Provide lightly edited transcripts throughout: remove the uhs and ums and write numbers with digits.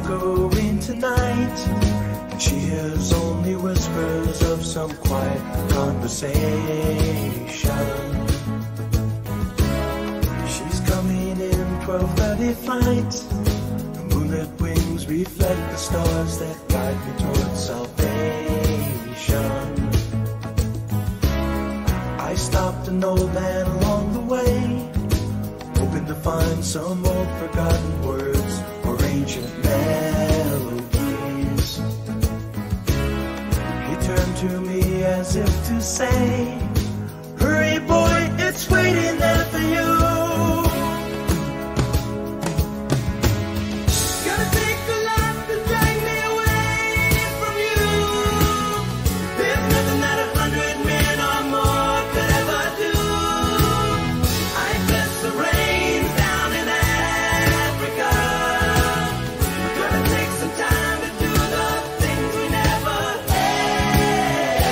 echoing tonight, and she hears only whispers of some quiet conversation. She's coming in 12:30 flight. The moonlit wings reflect the stars that guide me towards salvation. I stopped an old man along the way, hoping to find some old forgotten words or ancient melodies. He turned to me as if to say, "Hurry boy, it's waiting there for you." Gonna take a lot to drag me away from you. There's nothing that 100 men or more could ever do. I bless the rains down in Africa. Gonna take some time to do the things we never had.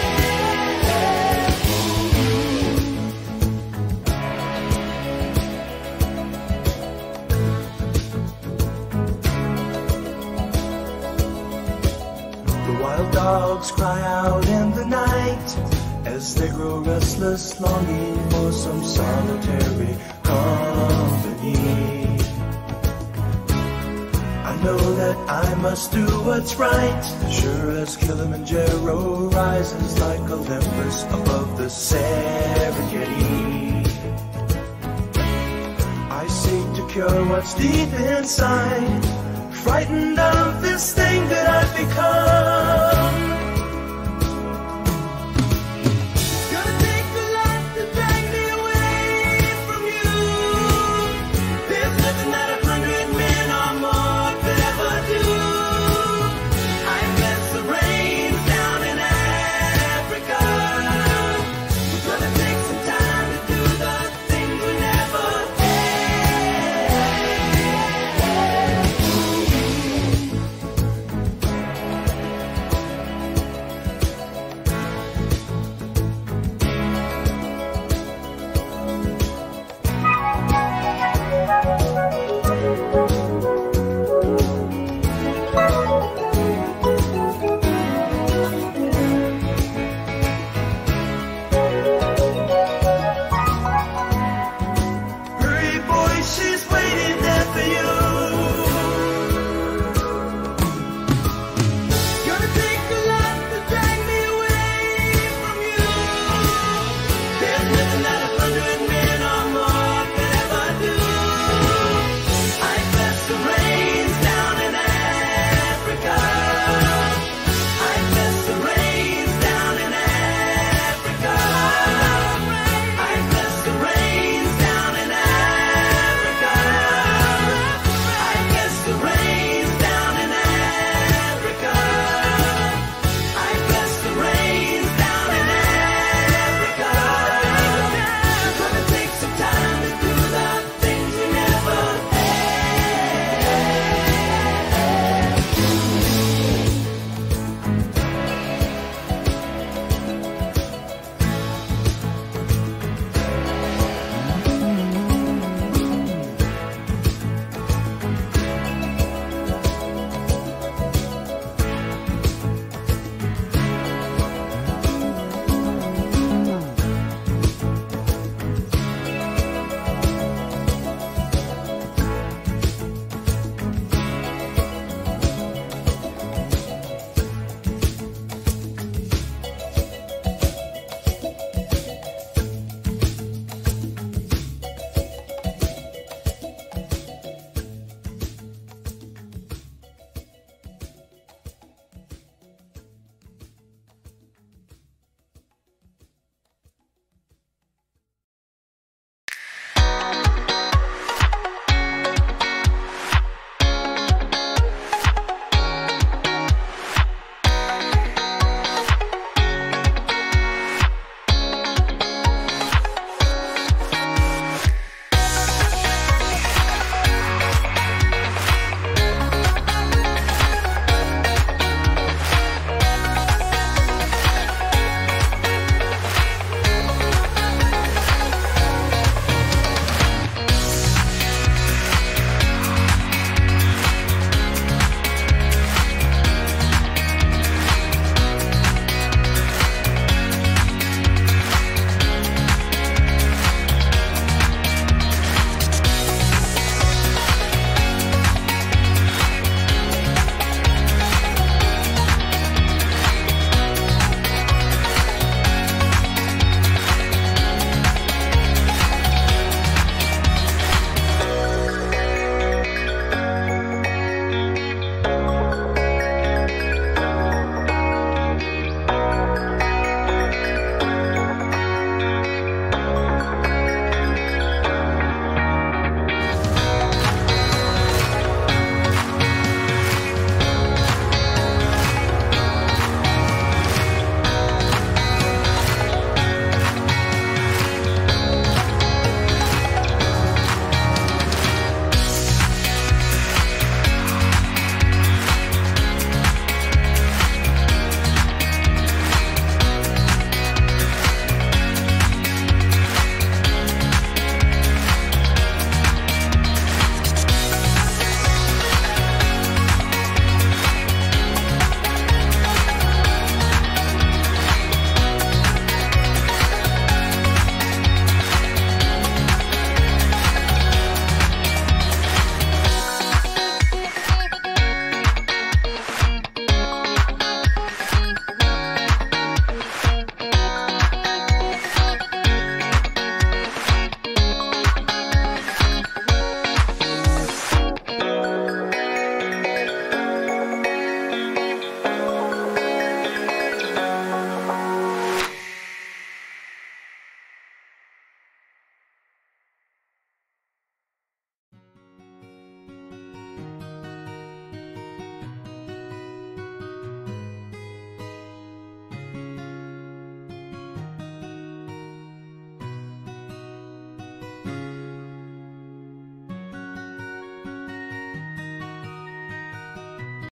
The wild dogs cry out in the night as they grow restless, longing for some solitary company. I know that I must do what's right, sure as Kilimanjaro rises like Olympus above the Serengeti. I seek to cure what's deep inside, frightened of this thing that I've become.